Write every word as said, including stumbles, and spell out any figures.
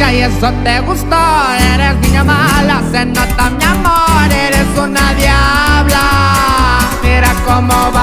amiga y eso te gustó. Eres niña mala, se nota mi amor, eres una diabla. Mira cómo